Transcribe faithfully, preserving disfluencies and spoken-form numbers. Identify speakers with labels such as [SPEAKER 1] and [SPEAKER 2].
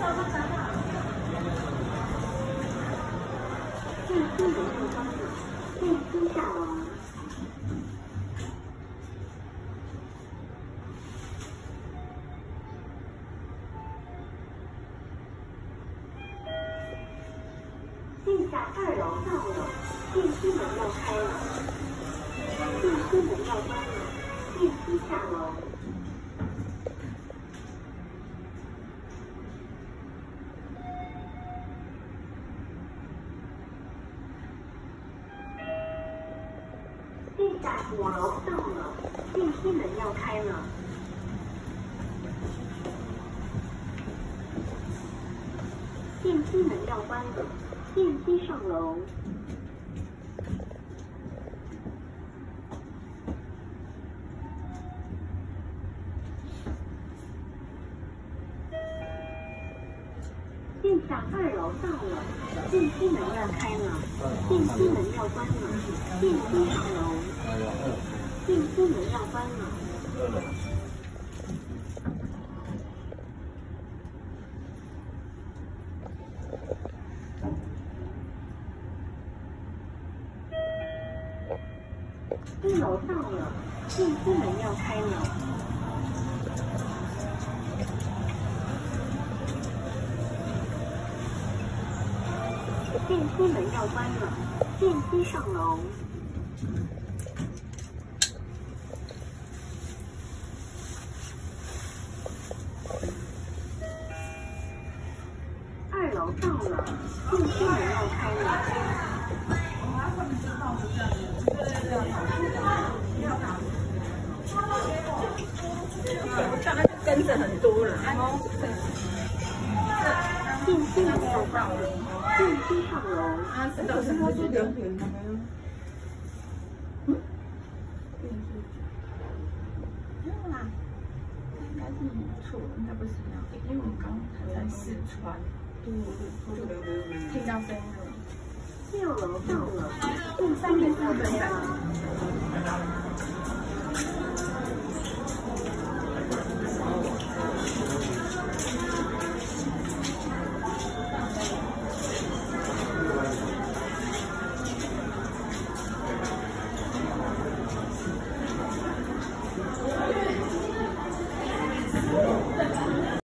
[SPEAKER 1] 电梯门要关了，电梯下楼。地下二楼到了，电梯门要开了，电梯门要关了，电梯下楼。地下五楼到了，电梯门要开了。电梯门要关了，电梯上楼。地下二楼到了，电梯门要开了，电梯门要关了，电梯上楼。电梯门要关了。一楼到了，电梯门要开了。电梯门要关了，电梯上楼。二楼到了，电梯门要开了。
[SPEAKER 2] 大概跟着很多人。
[SPEAKER 1] 电梯门要关了，电梯上楼。
[SPEAKER 2] 啊，知道是他说两点他们。嗯？没有啦，应该是你错，应该不是这样，因为我们刚才在四川，对，就听到声音了。
[SPEAKER 1] 六楼到了，电梯门要开了。